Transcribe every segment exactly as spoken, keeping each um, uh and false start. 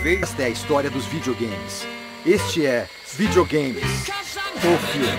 vez. Esta é a história dos videogames. Este é Videogames, o filme.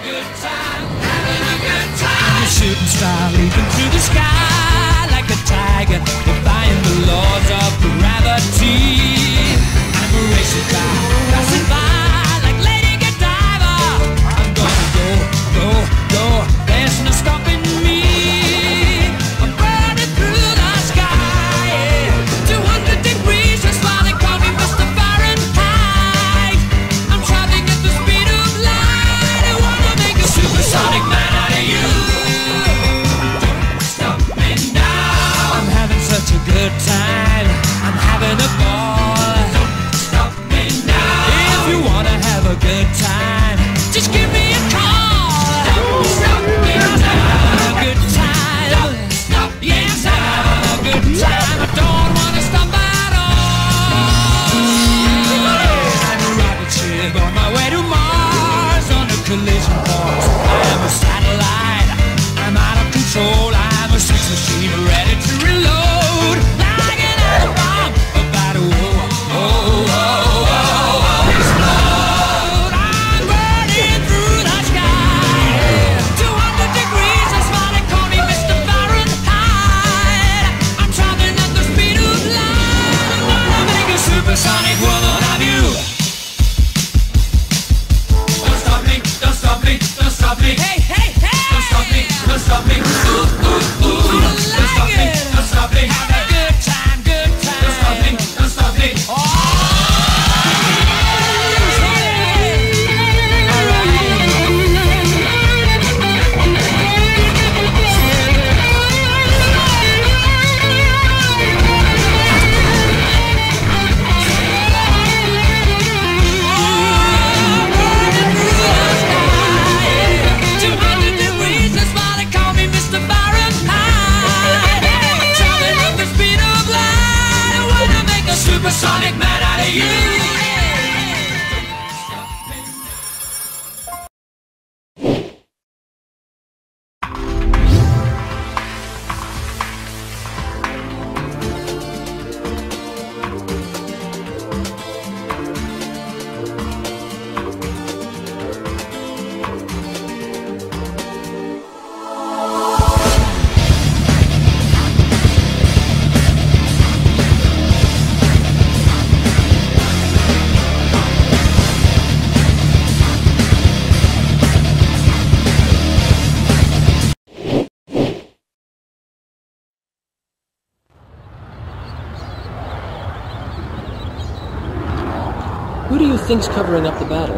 Who do you think's covering up the battle?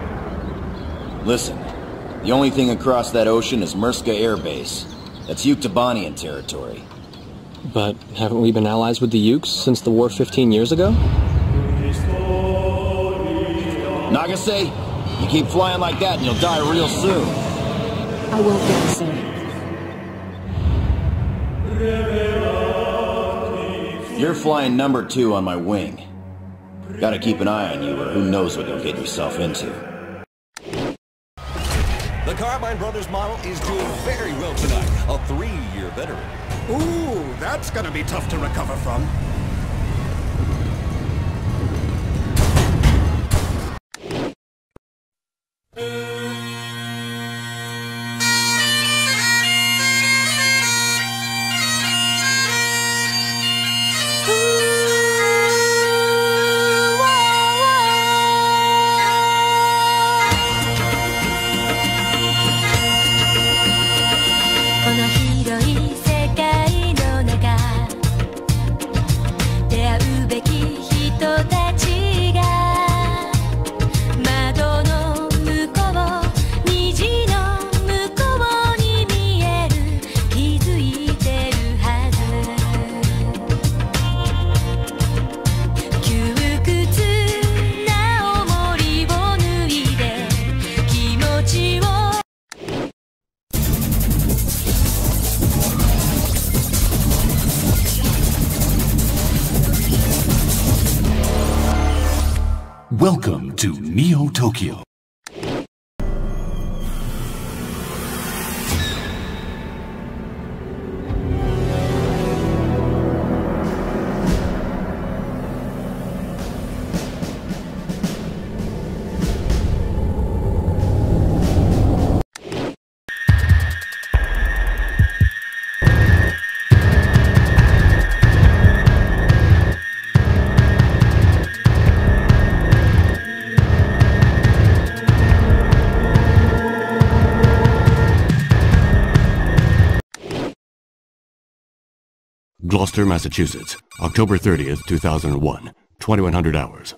Listen, the only thing across that ocean is Murska Air Base. That's Yuktobanian territory. But haven't we been allies with the Ukes since the war fifteen years ago? Nagase, you keep flying like that and you'll die real soon. I won't get the same. You're flying number two on my wing. Gotta keep an eye on you, or who knows what you'll get yourself into. The Carbine Brothers model is doing very well tonight. A three-year veteran. Ooh, that's gonna be tough to recover from. Welcome to Neo Tokyo. Gloucester, Massachusetts, October thirtieth, two thousand one, twenty-one hundred hours.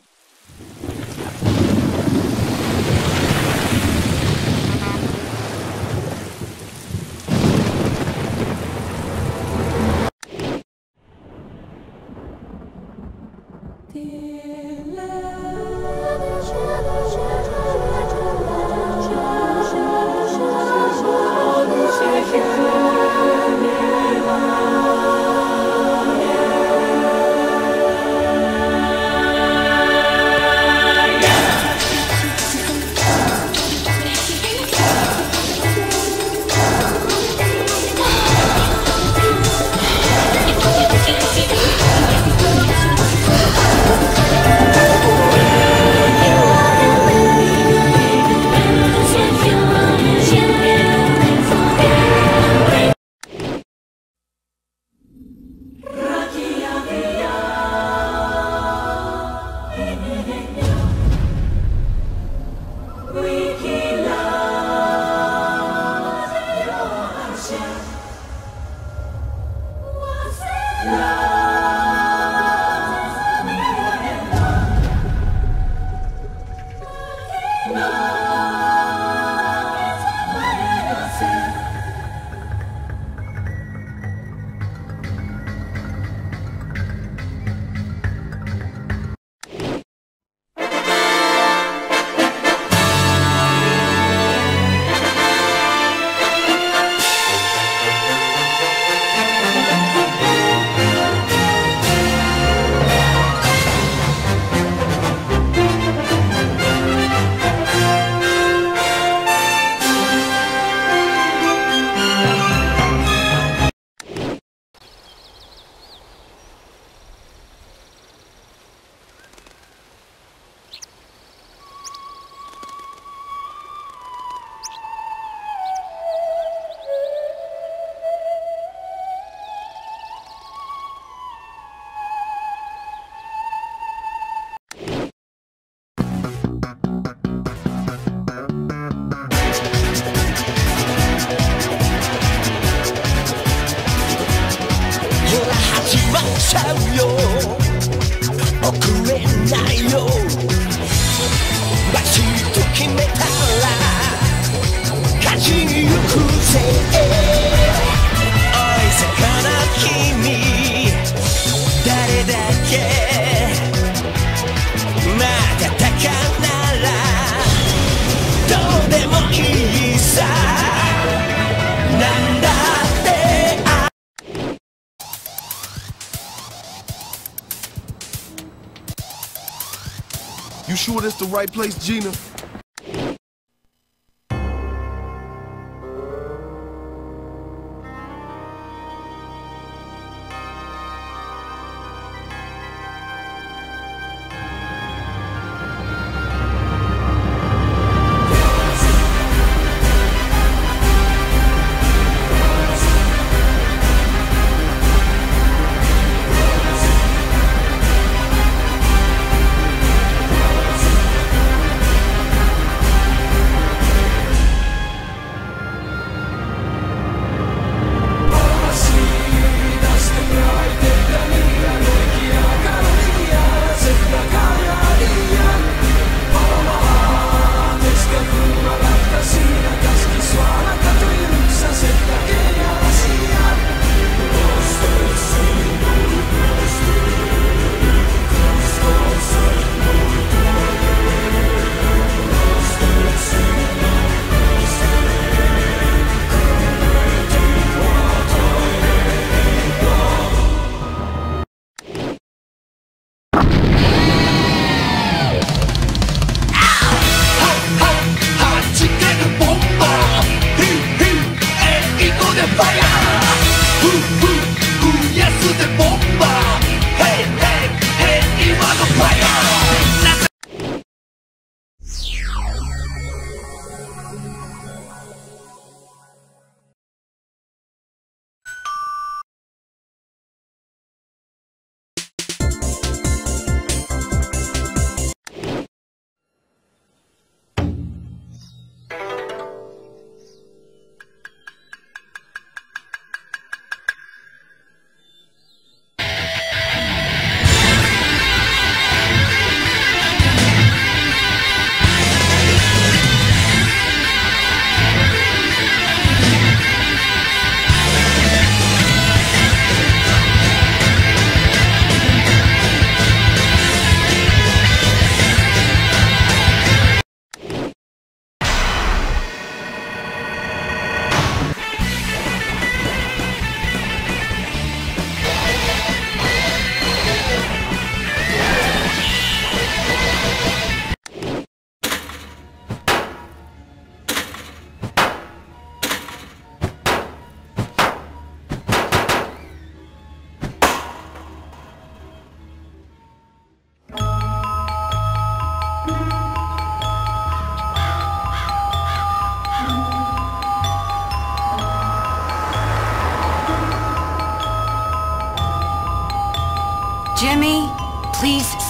You sure this the right place, Gina?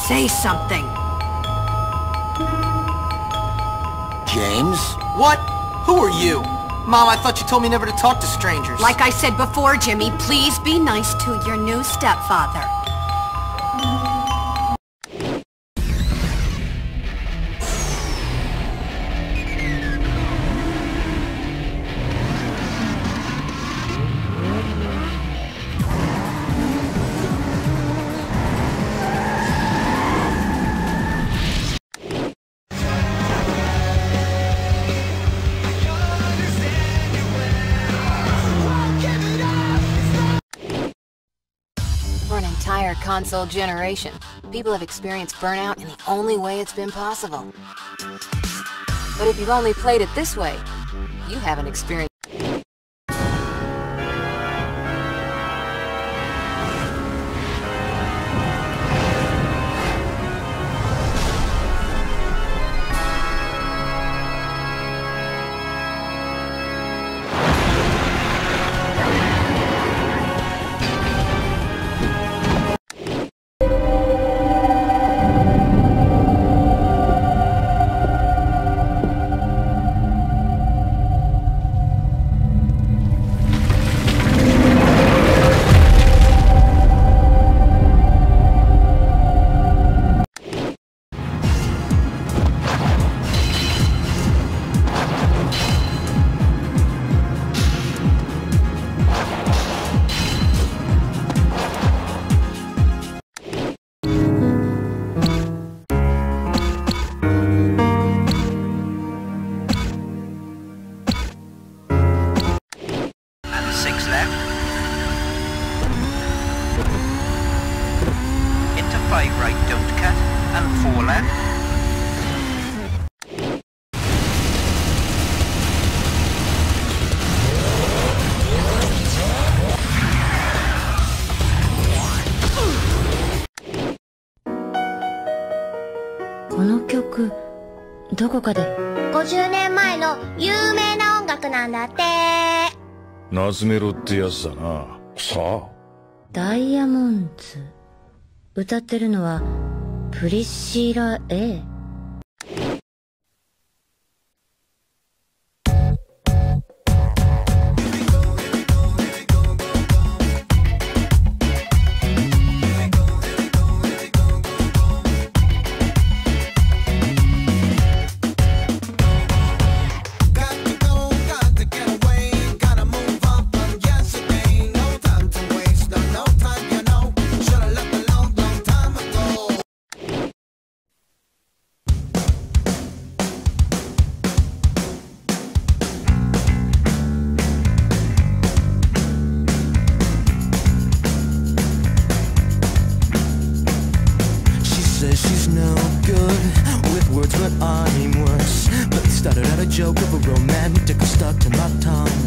Say something. James? What? Who are you? Mom, I thought you told me never to talk to strangers. Like I said before, Jimmy, please be nice to your new stepfather. For an entire console generation, people have experienced burnout in the only way it's been possible. But if you've only played it this way, you haven't experienced five right, don't cut, and four left. ごじゅうねんまえの有名な音楽なんだって。 夏メロってやつだな。さあ。 ダイヤモンズ。歌ってるのはプリシラ A。 She's no good with words, but I'm worse. But it started out a joke of a romantic stuck to my tongue.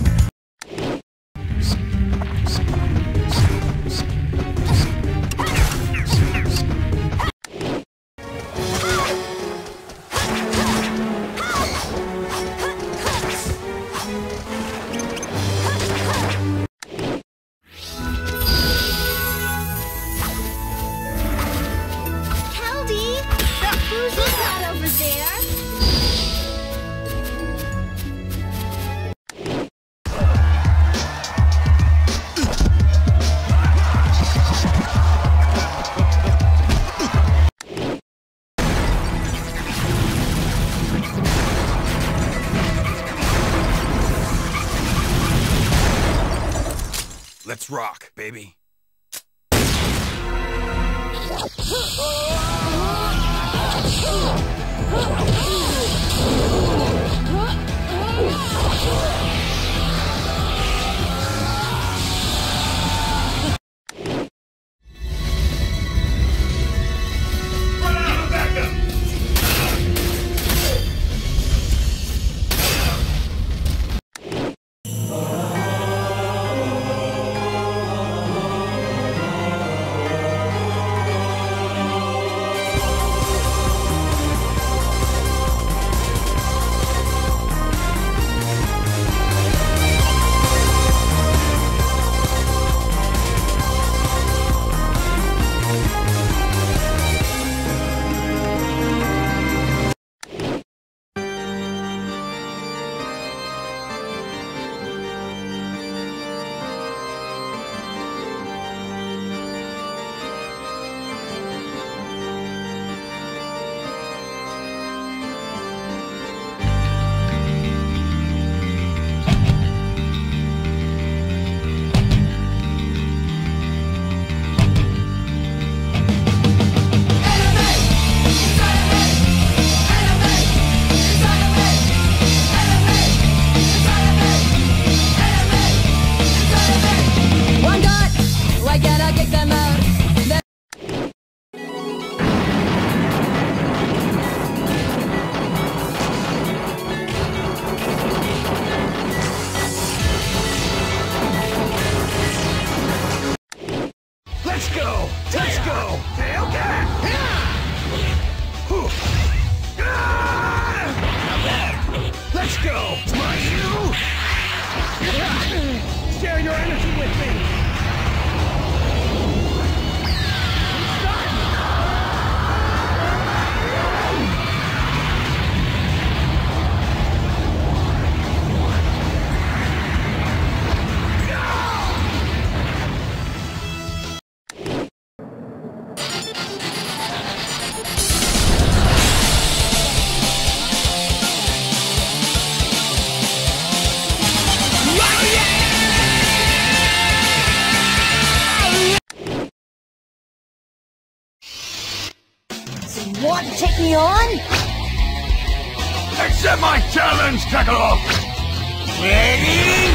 Who's that over there? Let's rock, baby. Let's go! Share your energy with me! Want to take me on? Accept my challenge, Kakarot! Ready?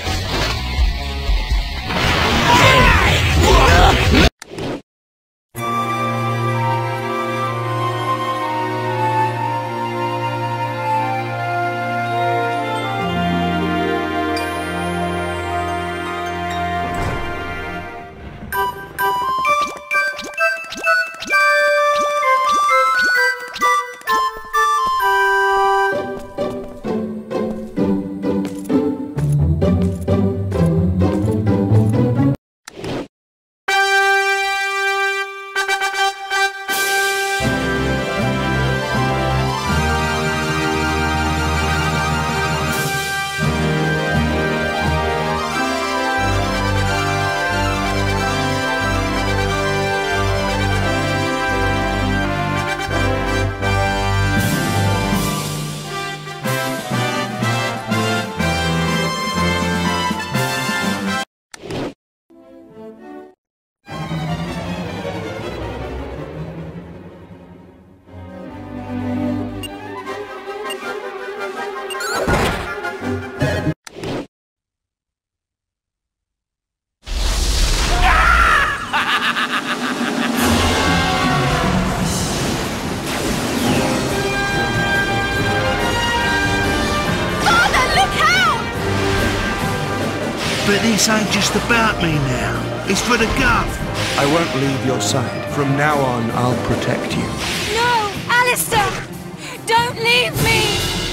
But this ain't just about me now. It's for the Gov. I won't leave your side. From now on, I'll protect you. No! Alistair! Don't leave me!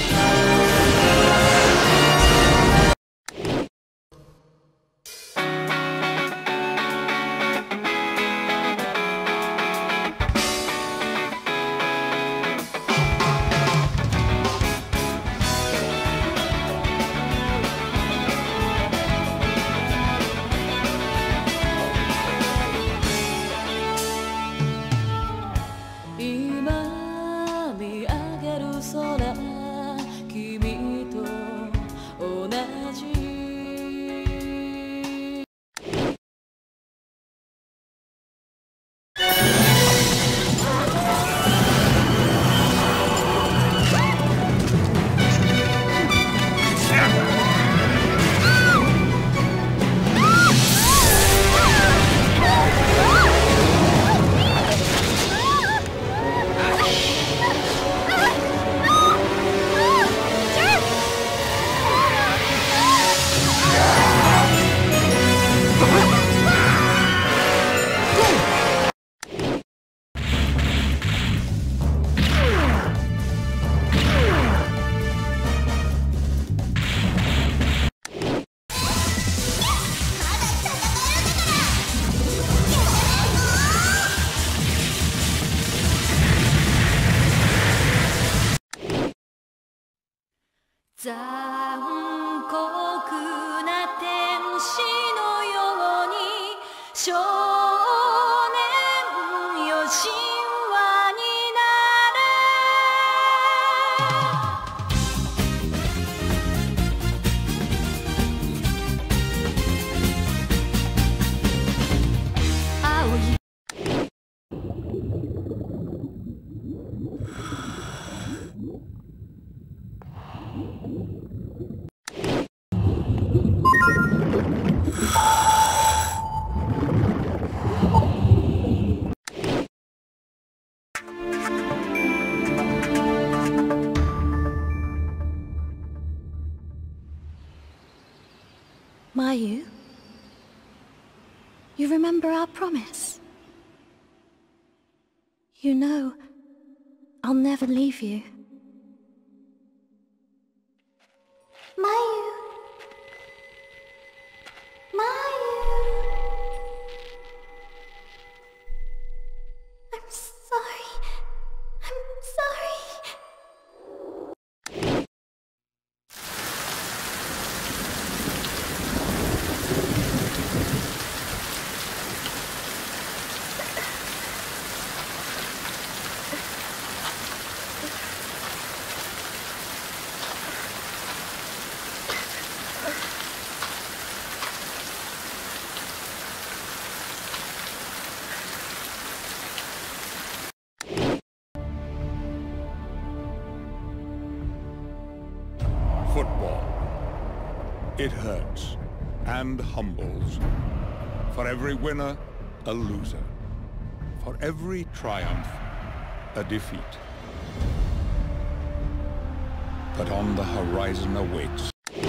Mayu, you remember our promise? You know, I'll never leave you. football. It hurts and humbles. For every winner, a loser. For every triumph, a defeat. But on the horizon awaits.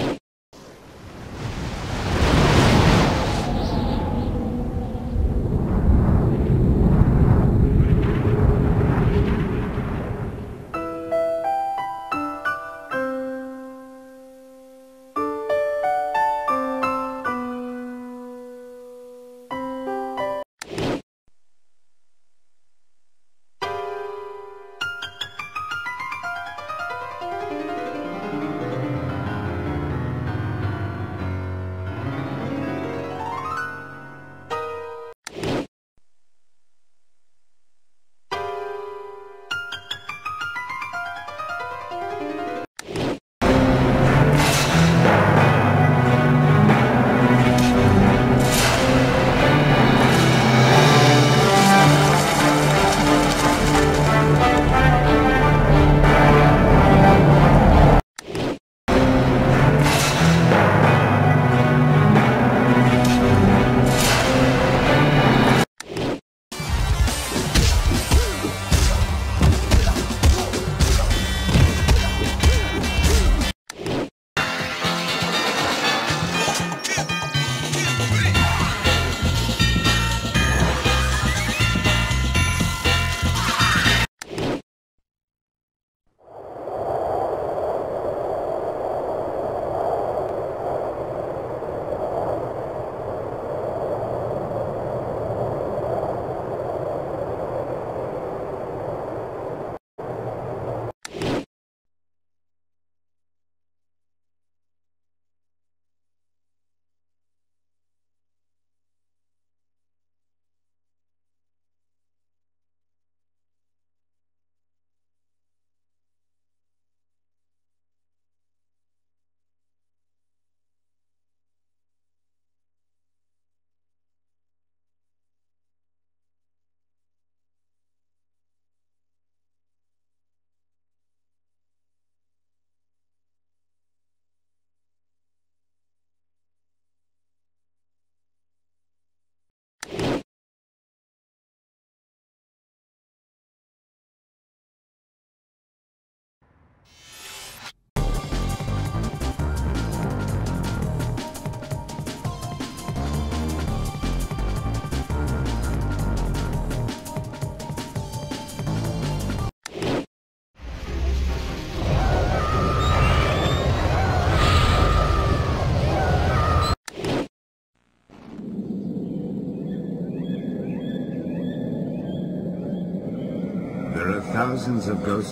There are thousands of ghosts.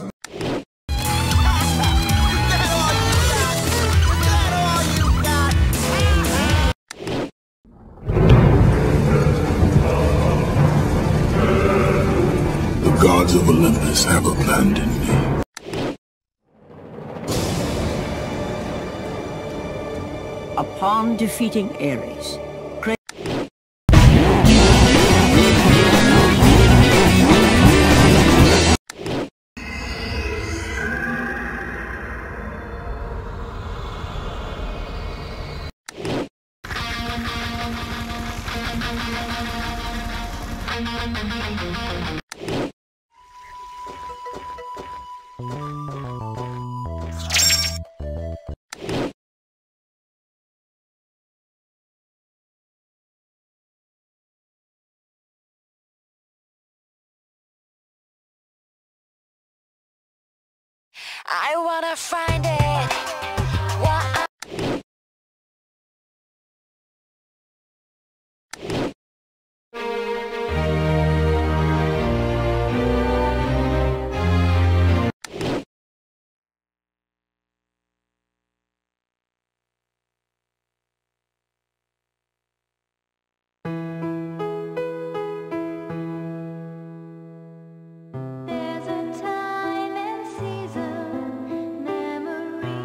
The gods of Olympus have abandoned me. Upon defeating Ares, I wanna find it. What There's a time and season, memories.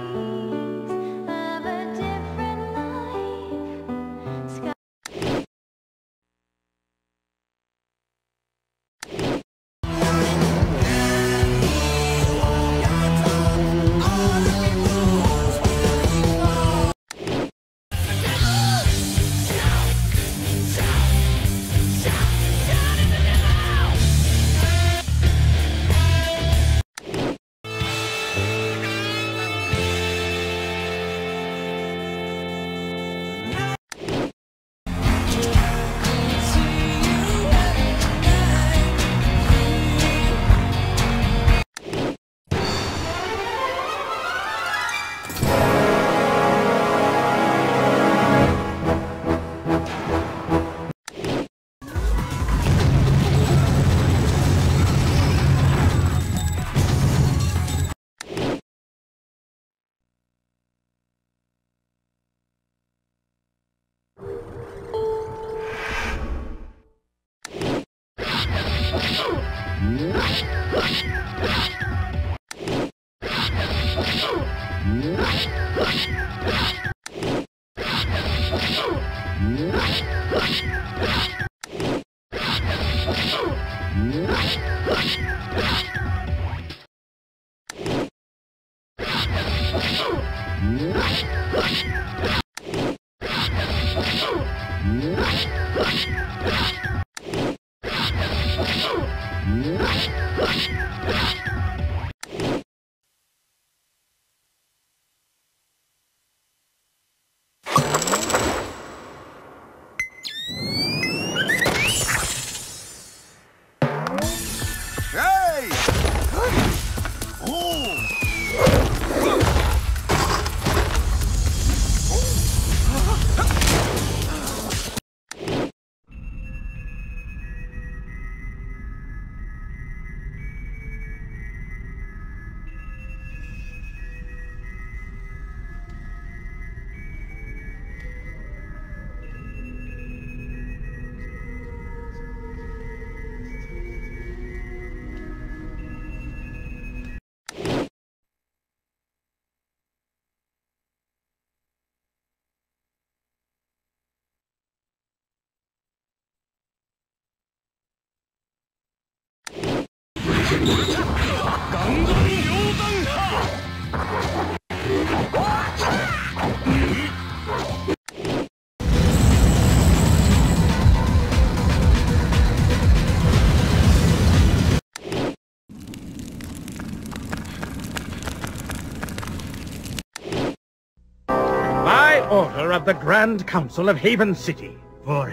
By order of the Grand Council of Haven City, for...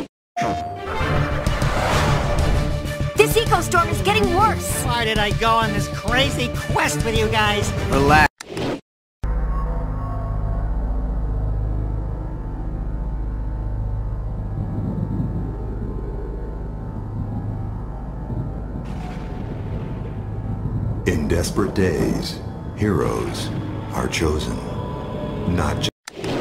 This eco-storm is getting worse! Why did I go on this crazy quest with you guys? Relax. In desperate days, heroes are chosen, not just...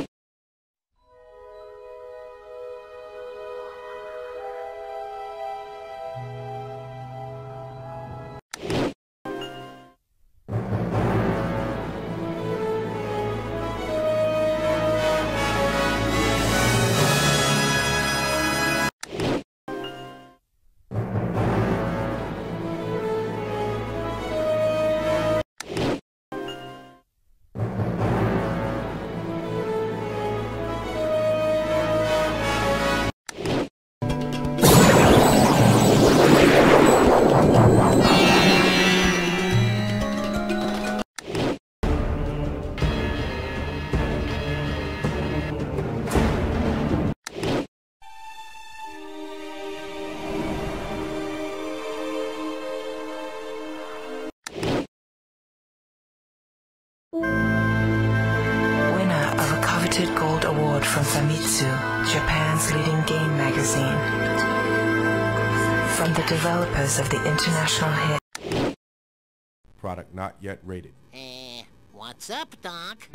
Gold Award from Famitsu, Japan's leading game magazine. From the developers of the international hit. Product not yet rated. Eh, what's up, Doc?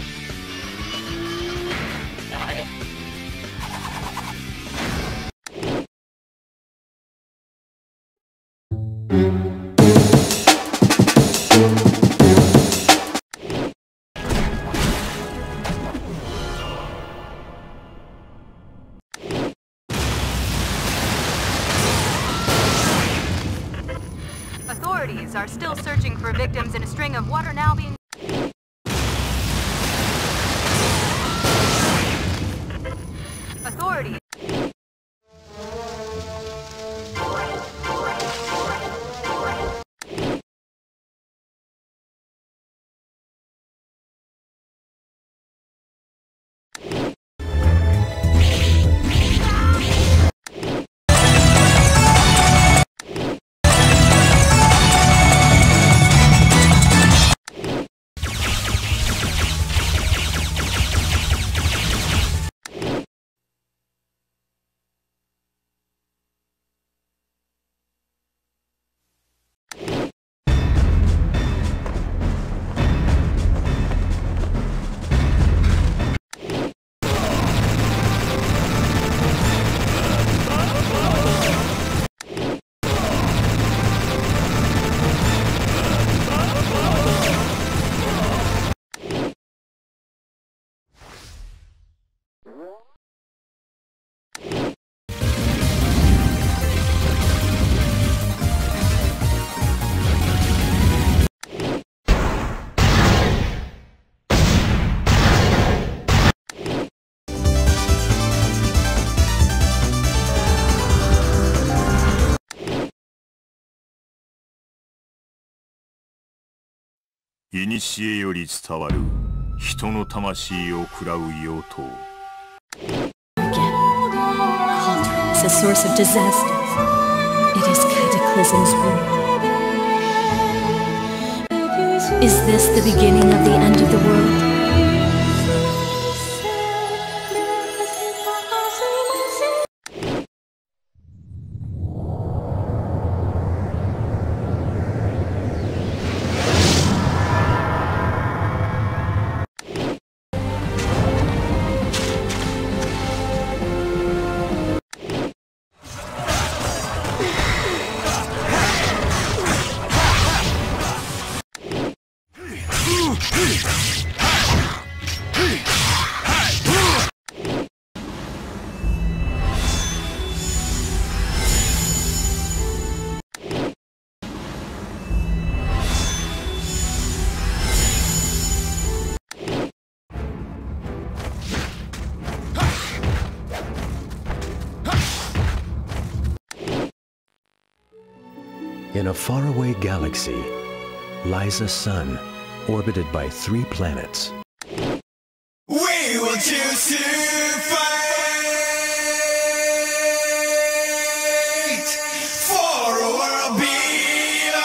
Authorities are still searching for victims in a string of what are now being... Authorities... 古より伝わる人の魂を喰らう妖刀。 Cauldron is a source of disaster. It is Cataclysm's world. Is this the beginning of the end of the world? In a faraway galaxy lies a sun orbited by three planets. We will choose to fight for a world beyond.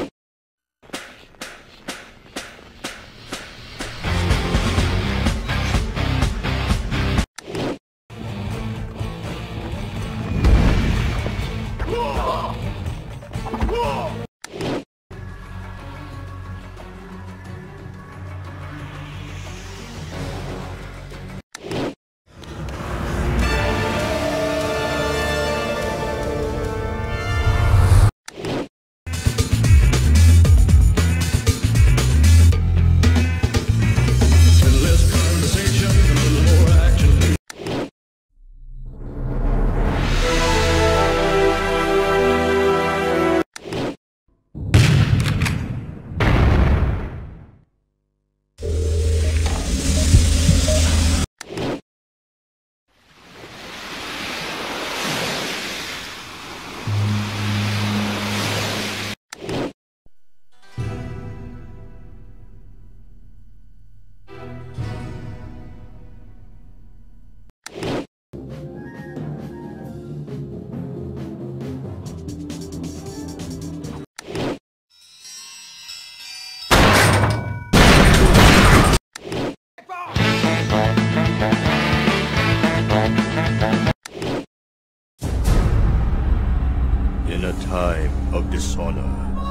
In a time of dishonor.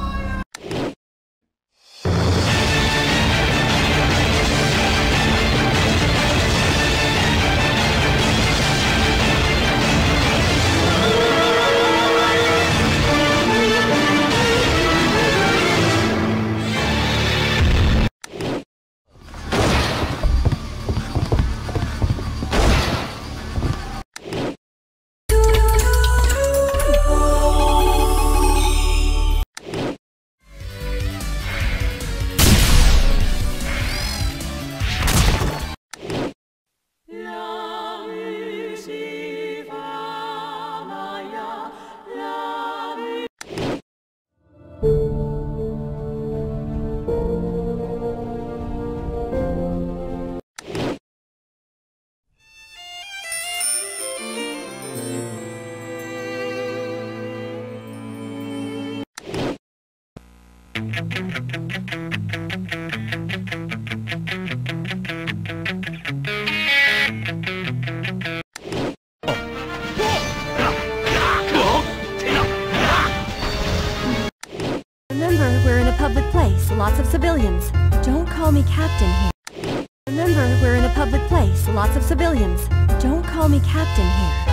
Remember, we're in a public place, lots of civilians. Don't call me captain here. Remember, we're in a public place, lots of civilians. Don't call me captain here.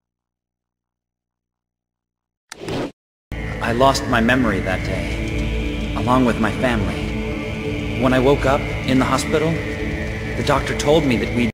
I lost my memory that day. along with my family. When I woke up in the hospital, the doctor told me that we'd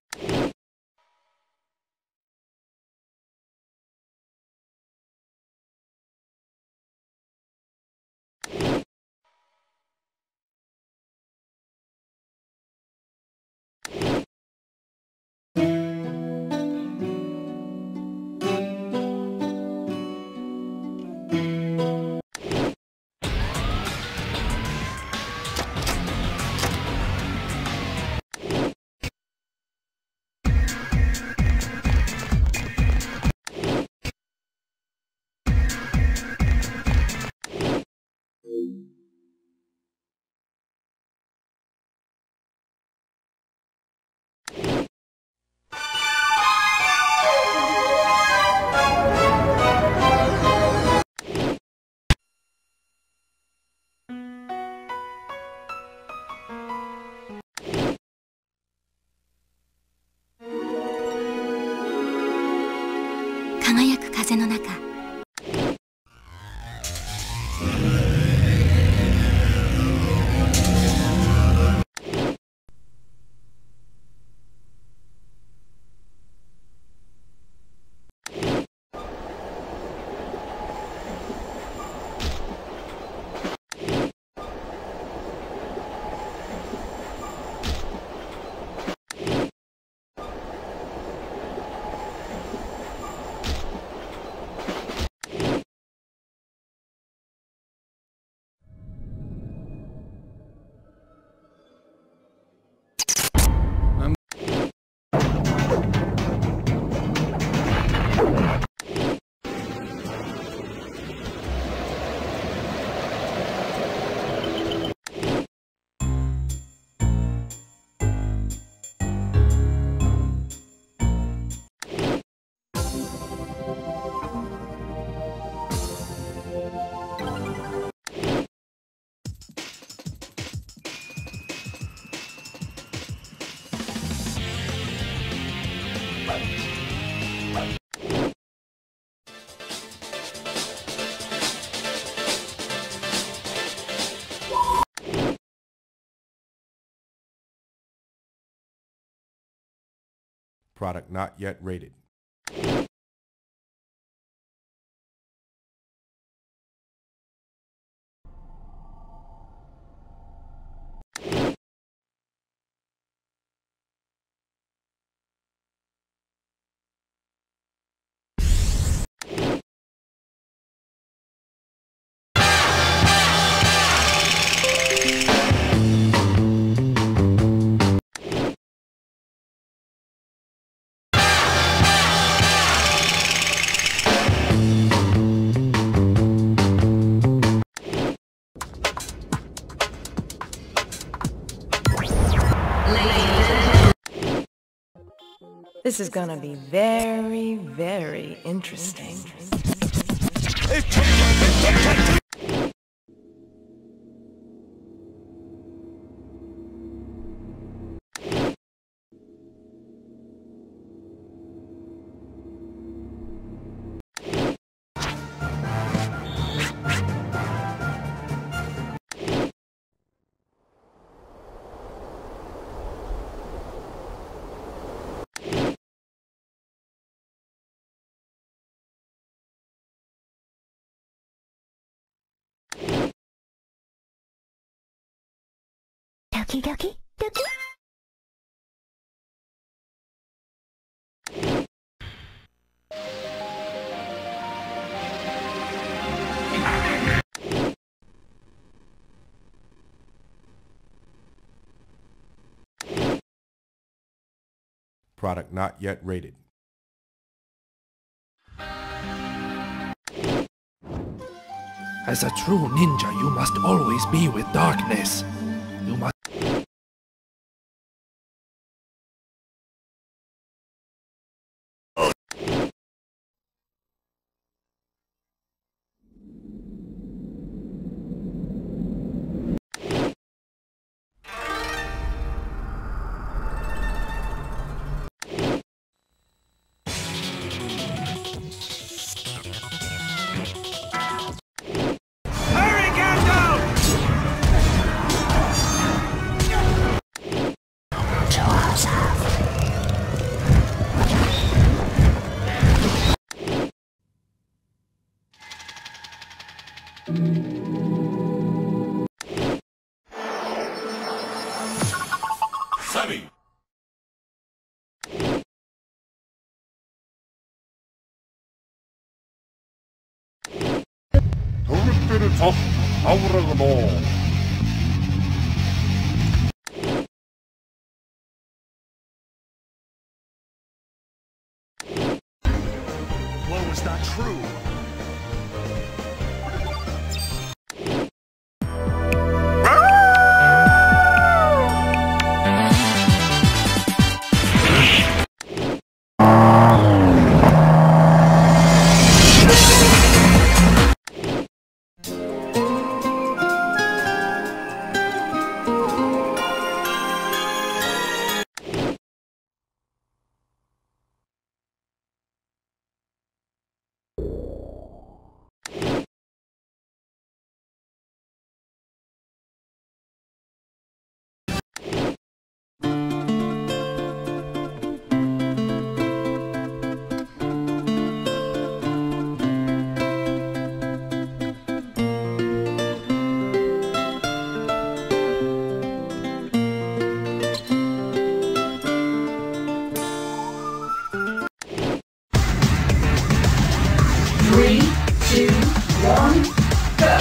Product not yet rated. This is gonna be very, very interesting. Doki doki doki. Product not yet rated. As a true ninja, you must always be with darkness. You must... Hurry, Gandalf! Sammy. 도르뜨르 아우라고노. Well, was that true? Three, two, one, go!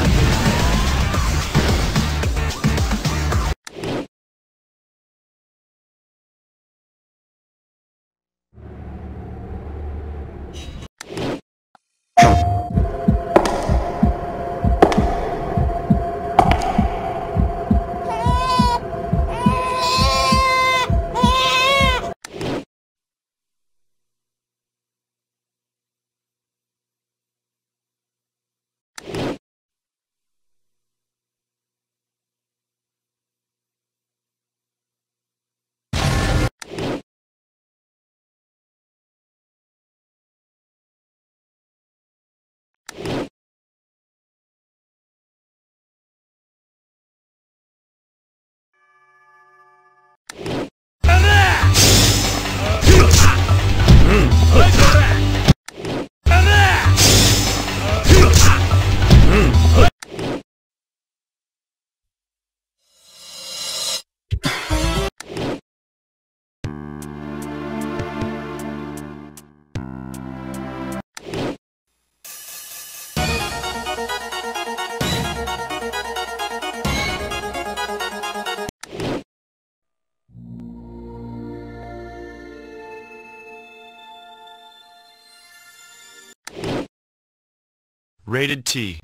Rated T.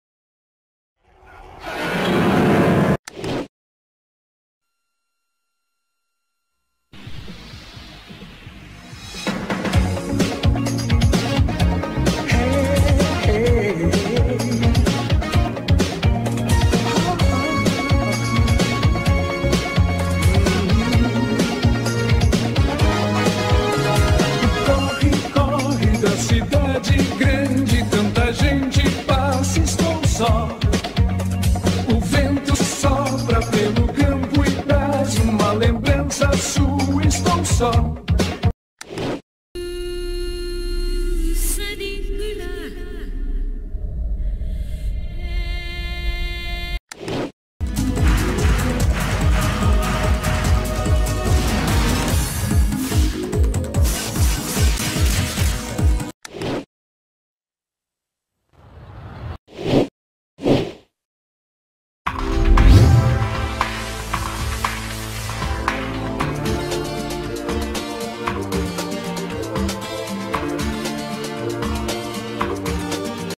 Corre, corre da cidade grande, tanta gente passa, estou só. O vento sopra pelo campo e traz uma lembrança sua, estou só.